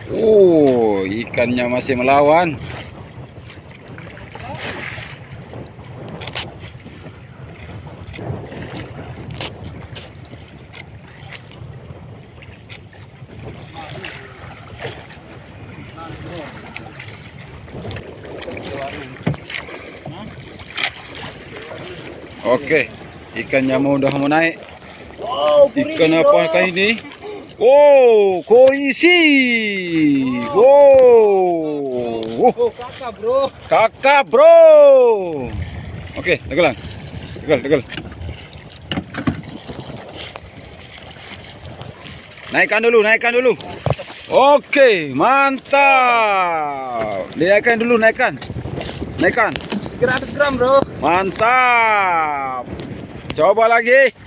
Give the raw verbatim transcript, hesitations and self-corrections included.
Oh, ikannya masih melawan. Oke, ikannya mau udah mau naik. Ikan apakah ini? Oh, korisi. Wow. Oh, kakak bro. Kakak bro. Oke, tegelan. Tegel, tegel. Naikkan dulu, naikkan dulu. Oke, mantap. Dinaikkan dulu, naikkan. Naikkan. tiga ratus gram bro. Mantap. Coba lagi.